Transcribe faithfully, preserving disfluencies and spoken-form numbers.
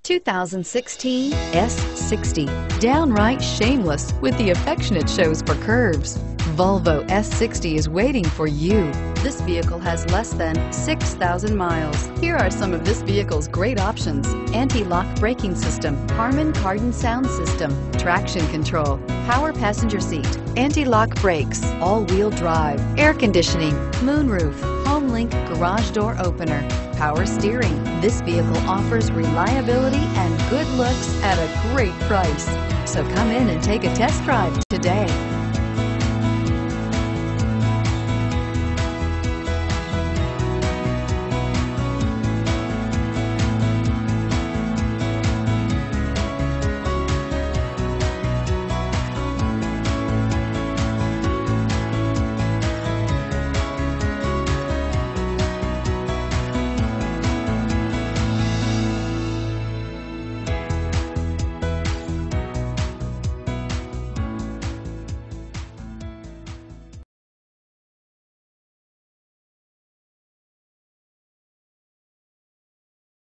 two thousand sixteen S sixty. Downright shameless with the affection it shows for curves. Volvo S sixty is waiting for you. This vehicle has less than six thousand miles. Here are some of this vehicle's great options: anti-lock braking system, Harman Kardon sound system, traction control, power passenger seat, anti-lock brakes, all-wheel drive, air conditioning, moonroof, HomeLink garage door opener, power steering. This vehicle offers reliability and good looks at a great price. So come in and take a test drive today.